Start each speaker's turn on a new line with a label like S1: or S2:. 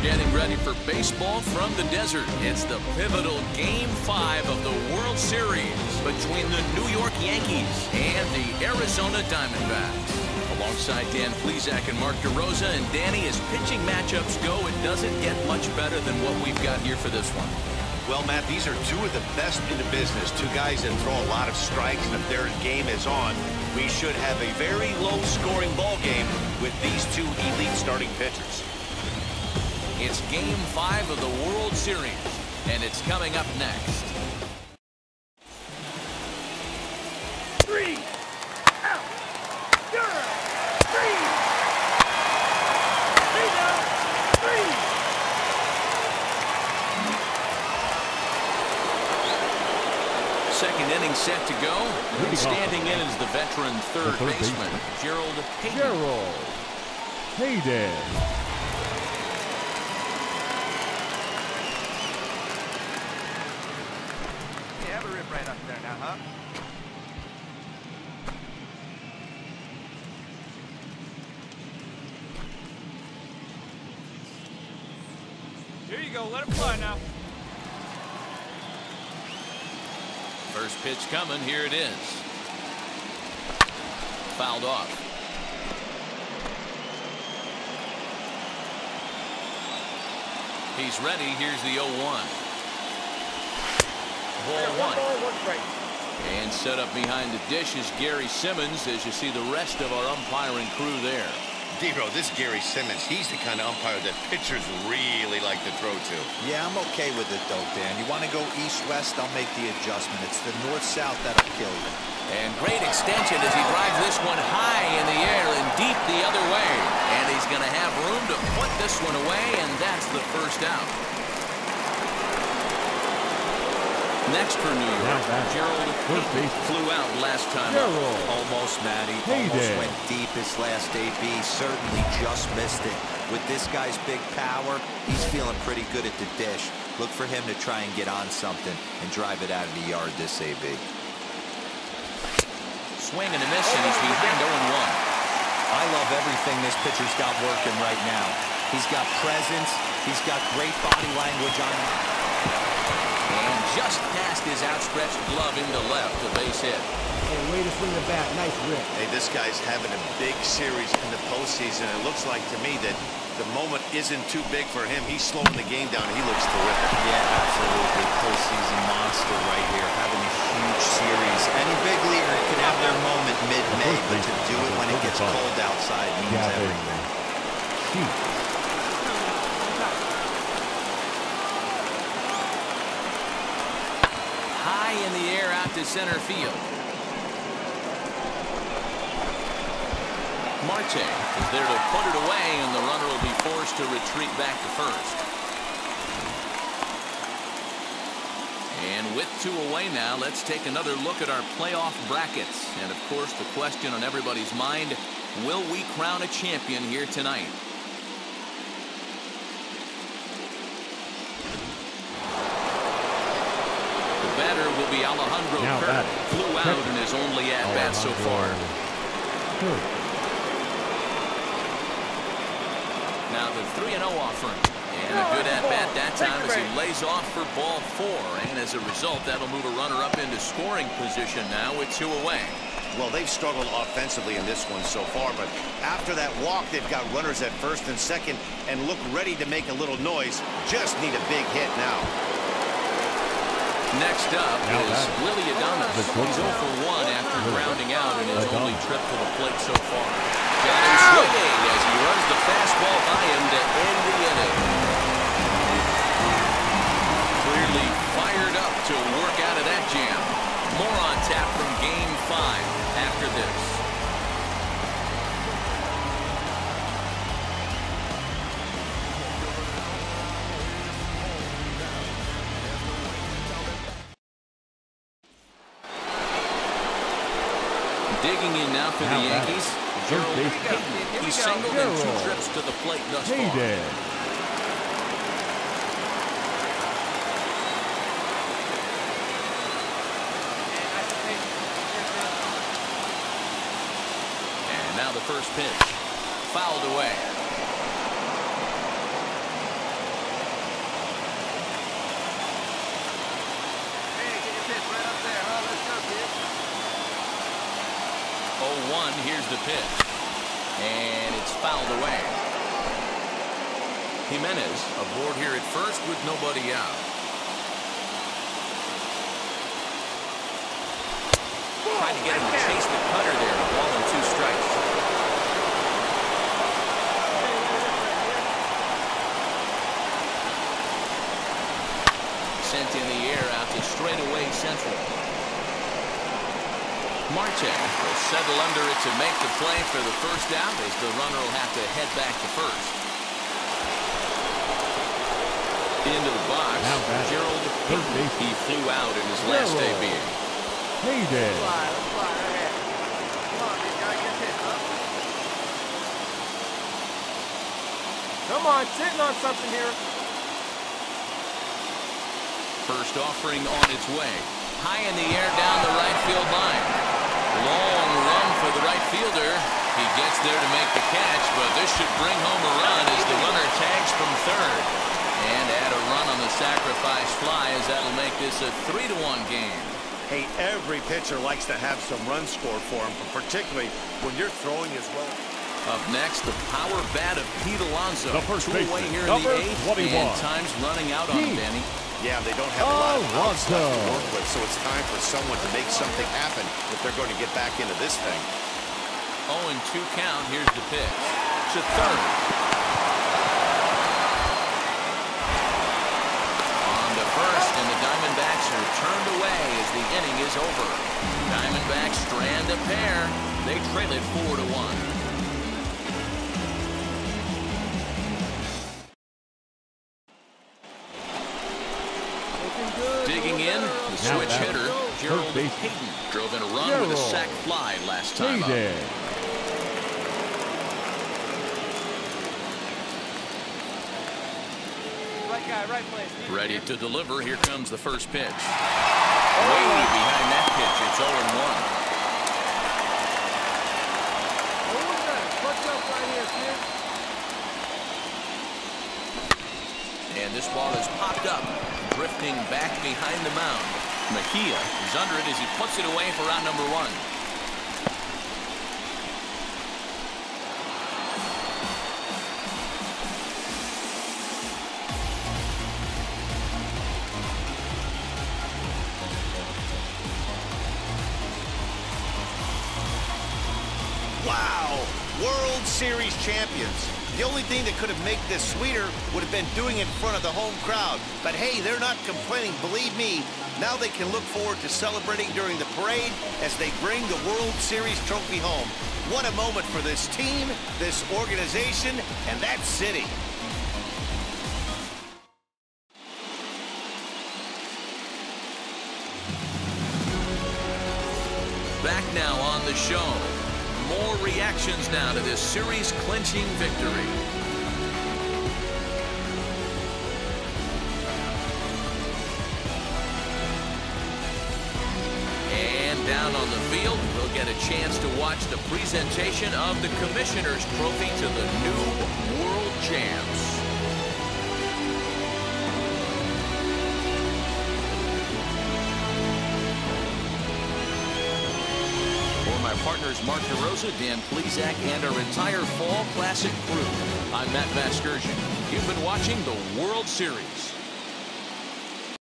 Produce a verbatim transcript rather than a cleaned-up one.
S1: getting ready for baseball from the desert. It's the pivotal Game five of the World Series between the New York Yankees and the Arizona Diamondbacks. Alongside Dan Plesac and Mark DeRosa, and Danny, as pitching matchups go, it doesn't get much better than what we've got here for this one.
S2: Well, Matt, these are two of the best in the business. Two guys that throw a lot of strikes, and if their game is on, we should have a very low-scoring ball game with these two elite starting pitchers.
S1: It's Game five of the World Series, and it's coming up next.
S3: Three, out, zero, three, three down, three.
S1: Second inning set to go. And standing in is the veteran third,
S4: third
S1: baseman,
S4: baseman,
S1: Gerald Hayden.
S4: Gerald Hayden.
S3: You have a rip right up there now, huh? Here you go. Let it fly now.
S1: First pitch coming. Here it is. Fouled off. He's ready. Here's the oh one. Ball one. And set up behind the dish is Gary Simmons, as you see the rest of our umpiring crew there.
S2: D-Ro, this Gary Simmons, he's the kind of umpire that pitchers really like to throw to.
S5: Yeah, I'm okay with it, though, Dan. You want to go east-west, I'll make the adjustment. It's the north-south that'll kill you.
S1: And great extension as he drives this one high in the air and deep the other way. And he's going to have room to put this one away, and that's the first out. Next for New York, Gerald Hayden flew out last time up.
S5: Almost, Matty.
S4: Hayden.
S5: Almost went deep his last A B. Certainly just missed it. With this guy's big power, he's feeling pretty good at the dish. Look for him to try and get on something and drive it out of the yard this A B.
S1: Swing and a miss, and he's behind oh one.
S5: I love everything this pitcher's got working right now. He's got presence. He's got great body language on him.
S1: And just past his outstretched glove into left, a base hit.
S6: Hey, way to swing the bat. Nice rip.
S2: Hey, this guy's having a big series in the postseason. It looks like to me that the moment isn't too big for him. He's slowing the game down. He looks terrific.
S5: Yeah, absolutely. Postseason monster right here, having a huge series. Any big leaguer can have their moment mid-May, but to do it when it gets cold outside means everything.
S1: High in the air out to center field. Marte is there to put it away, and the runner will be forced to retreat back to first. And with two away now, let's take another look at our playoff brackets. And of course, the question on everybody's mind, will we crown a champion here tonight? The batter will be Alejandro Kirk. Flew out in his only at-bat so far.
S4: Good.
S1: Now the three and oh offering. And a good at-bat that time as he lays off for ball four. And as a result, that'll move a runner up into scoring position now with two away.
S2: Well, they've struggled offensively in this one so far, but after that walk, they've got runners at first and second and look ready to make a little noise. Just need a big hit now.
S1: Next up
S4: now
S1: is Willie Adames. He's oh for one after grounding out in his only trip to the plate so far. Got him swinging as he runs the fastball by him to end the inning. Clearly fired up to work out of that jam. More on tap from Game five after this. Digging in now for the Yankees, Gerald Hayden. He's singled in two trips to the plate thus far. And now the first pitch, fouled away. one. Here's the pitch. And it's fouled away. Jimenez aboard here at first with nobody out. Trying to get him to chase the cutter there. Ball and two strikes. Sent in the air out to straightaway central. Marte will settle under it to make the play for the first out as the runner will have to head back to first. Into the box, Gerald Hayden. He flew out in his last debut.
S4: Heyday.
S3: Fly, let's fly right ahead. Come on, big guy, get hit, huh? Come on, sitting on something here.
S1: First offering on its way. High in the air down the right field line. Long run for the right fielder. He gets there to make the catch, but this should bring home a run as the runner tags from third. And add a run on the sacrifice fly as that'll make this a three to one game.
S2: Hey, every pitcher likes to have some runs scored for him, but particularly when you're throwing as well.
S1: Up next, the power bat of Pete Alonso.
S4: The first
S1: Two away here in
S4: number
S1: the eighth,
S4: twenty-one.
S1: and time's running out on him, Danny.
S2: Yeah, they don't have a lot of outs
S4: Alonso.
S2: left to work with, so it's time for someone to make something happen if they're going to get back into this thing.
S1: oh and two count. Here's the pitch. To third. On to first, and the Diamondbacks are turned away as the inning is over. Diamondbacks strand a pair. They trail it four to one. Digging in, the switch hitter, Gerald Hayden, drove in a run
S4: Gerald.
S1: with a sac fly last time up.
S4: Heyday.
S3: Right guy, right place.
S1: Ready to deliver. Here comes the first pitch. Way behind that pitch. It's oh and one.
S3: What's up right here, kid?
S1: And this ball is popped up, drifting back behind the mound. Mejia is under it as he puts it away for round number one.
S2: Wow! World Series champions. The only thing that could have made this sweeter would have been doing it in front of the home crowd. But hey, they're not complaining, believe me. Now they can look forward to celebrating during the parade as they bring the World Series trophy home. What a moment for this team, this organization, and that city.
S1: Back now on the show. More reactions now to this series-clinching victory. And down on the field, we'll get a chance to watch the presentation of the Commissioner's Trophy to the new World Champs. My partners Mark DeRosa, Dan Plesac, and our entire Fall Classic crew. I'm Matt Vasgersian. You've been watching the World Series.